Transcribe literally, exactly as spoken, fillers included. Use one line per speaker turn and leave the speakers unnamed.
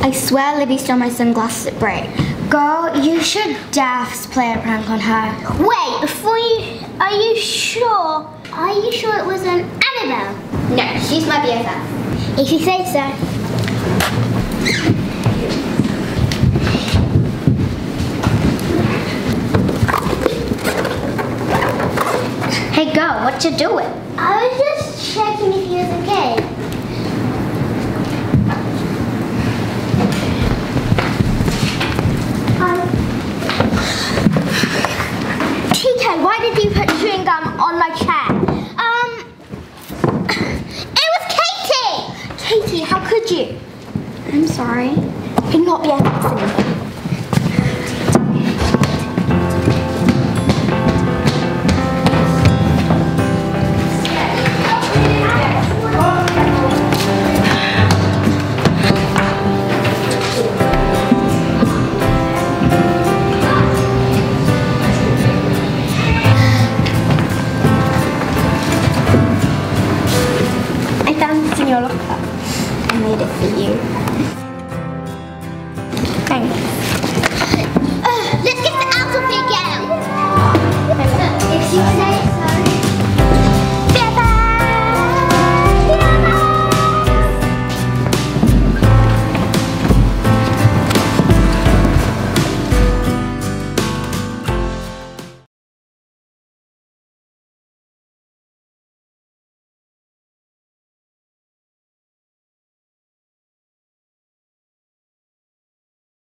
I swear Libby stole my sunglasses at break. Girl, you should daft play a prank on her.
Wait, before you... Are you sure? Are you sure it wasn't Annabelle?
No, she's my B F F.
If you say so.
Hey girl, what you doing?
I was just checking if he was okay. Um,
T K, why did you put chewing gum on my chair?
um, it was Katie!
Katie, how could you? I'm sorry. You're not B F Fs anymore. I found this in your locker. I made it for you.